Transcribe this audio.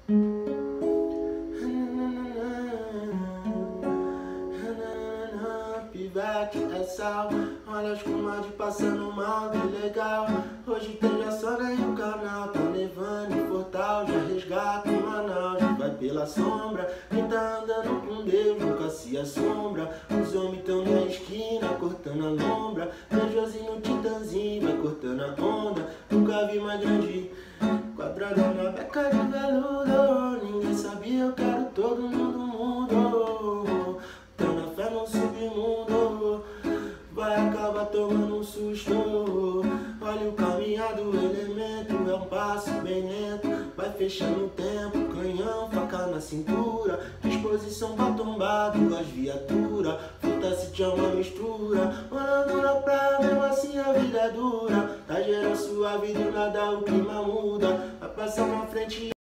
Pivete é sal, olha as comadres passando mal, que legal. Hoje tem já só em o canal, tá nevando em Fortal, já resgata em Manaus. Vai pela sombra, quem tá andando com Deus nunca se assombra. Os homens tão na esquina, cortando a lombra. Beijoszinho, titãzinho, vai cortando a onda. Nunca vi mais grande, quadrada na beca de veludo. Ninguém sabia, eu quero todo mundo mundo. Tá na fé no submundo, vai acabar tomando um susto. Olha o caminhar do elemento, é um passo bem lento. Vai fechando o tempo, canhão, faca na cintura. Disposição pra tombar duas viaturas. Fruta se é uma mistura, morando na praia, mesmo assim a vida é dura. Tá geral suave, do nada o clima muda. Vai passar na frente